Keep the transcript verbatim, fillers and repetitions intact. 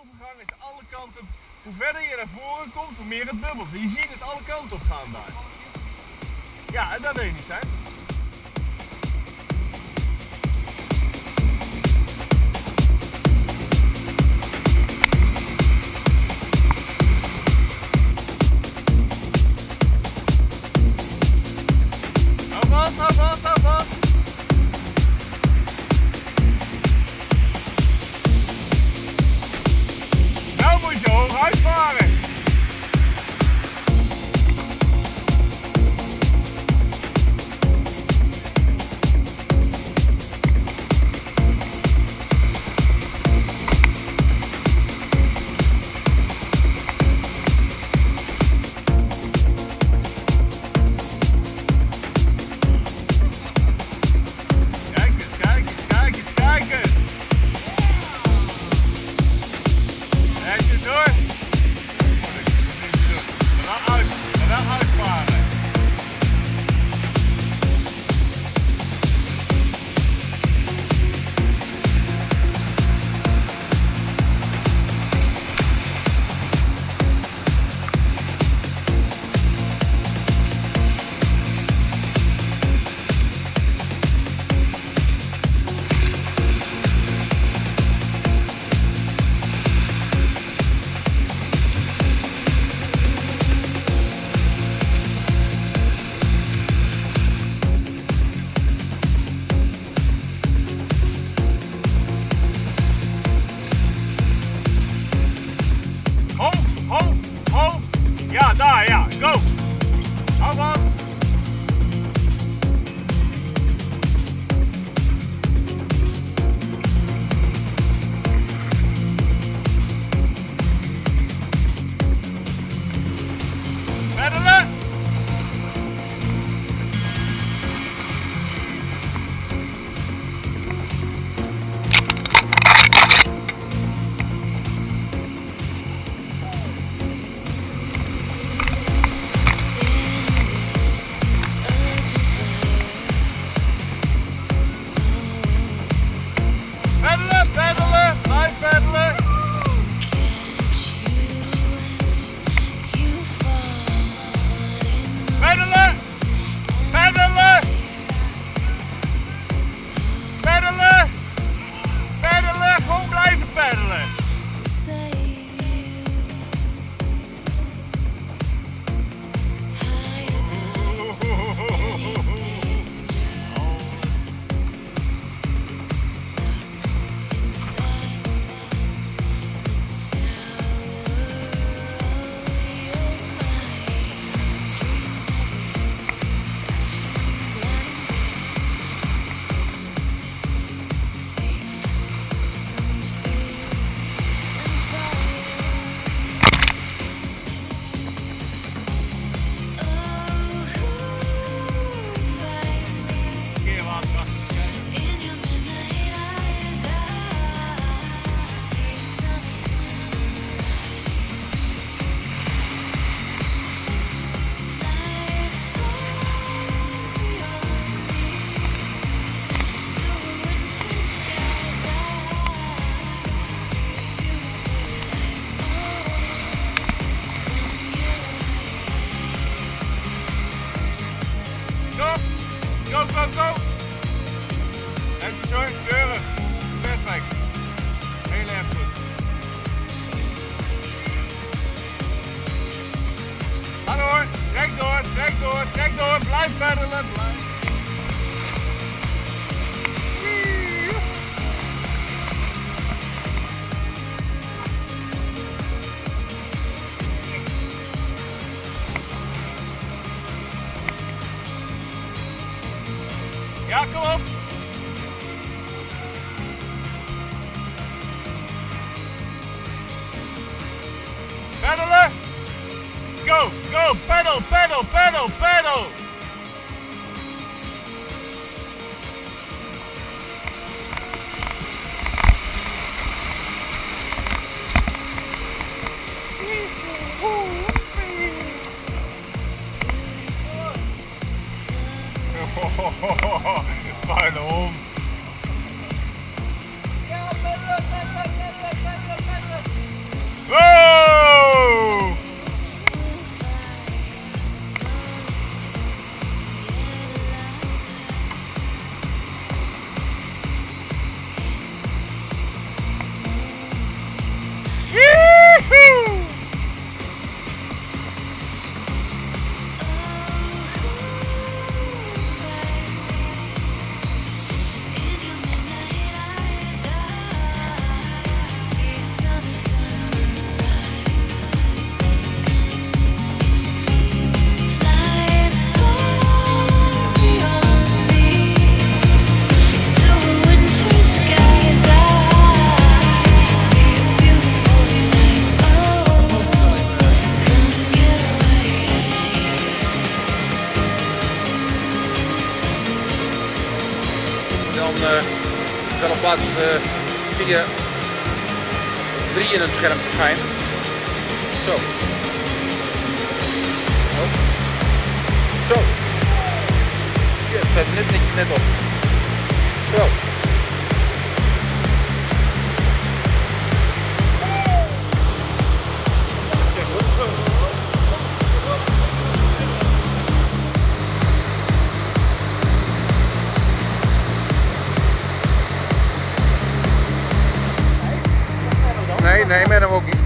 overgang is alle kanten, hoe verder je naar voren komt, hoe meer het bubbelt. Je ziet het alle kanten op gaan daar. Ja, en dat wil je niet zijn. Hou vast, hou vast, hou vast. Nou moet je hoog uitvaren. Ja, daar, ja, go! Hou vast! Peddelen! Peddelen, blijf peddelen. Peddelen, peddelen. Peddelen, peddelen, gewoon blijven peddelen. Go, go, go! Even zo, keurig. Perfect. Heel erg goed. Ga door, trek door, trek door, trek door. Blijf peddelen, blijf. Ja, kom op! Peddelen! Go, go, pedal, pedal, pedal, pedal! Fijn om. Ja, peddelen, peddelen, peddelen, peddelen, peddelen. plaats vier drie in het scherm verschijnen. Zo. Oh. Zo. Ja, het staat net, net, net op. Zo. Nee, nee, met hem ook niet.